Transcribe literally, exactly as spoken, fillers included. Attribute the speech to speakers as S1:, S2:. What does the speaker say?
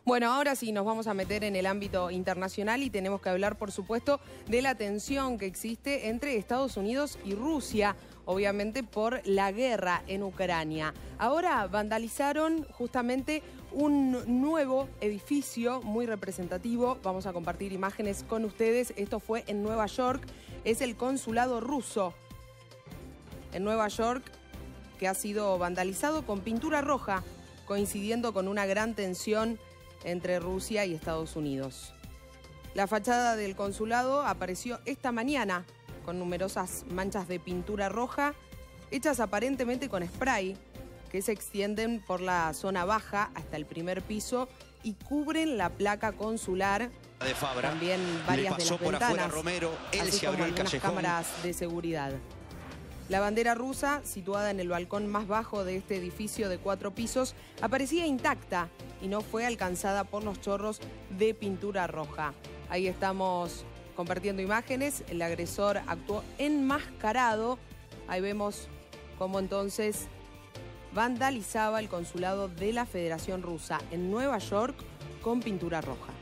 S1: Bueno, ahora sí nos vamos a meter en el ámbito internacional y tenemos que hablar, por supuesto, de la tensión que existe entre Estados Unidos y Rusia, obviamente por la guerra en Ucrania. Ahora vandalizaron justamente un nuevo edificio muy representativo. Vamos a compartir imágenes con ustedes. Esto fue en Nueva York. Es el consulado ruso en Nueva York, que ha sido vandalizado con pintura roja, coincidiendo con una gran tensión entre Rusia y Estados Unidos. La fachada del consulado apareció esta mañana con numerosas manchas de pintura roja, hechas aparentemente con spray, que se extienden por la zona baja hasta el primer piso y cubren la placa consular.
S2: De Fabra.
S1: También varias de las ventanas,
S2: Romero, él
S1: así
S2: se
S1: como
S2: abrió el
S1: algunas
S2: callejón.
S1: cámaras de seguridad. La bandera rusa, situada en el balcón más bajo de este edificio de cuatro pisos, aparecía intacta y no fue alcanzada por los chorros de pintura roja. Ahí estamos compartiendo imágenes. El agresor actuó enmascarado. Ahí vemos cómo entonces vandalizaba el consulado de la Federación Rusa en Nueva York con pintura roja.